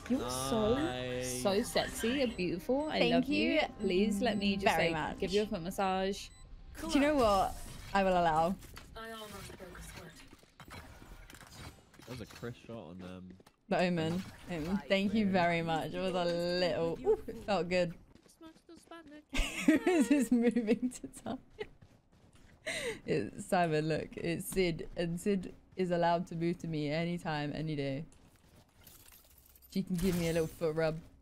You're so sexy and beautiful. I love you. Please let me just like give you a foot massage. Do you know what? I will allow. I almost broke a sweat. That was a crisp shot on them. The Omen. Thank you very much. It was a little... Ooh, it felt good. Who is this moving to time? Simon, look. It's Sid. And Sid is allowed to move to me anytime, any day. She can give me a little foot rub.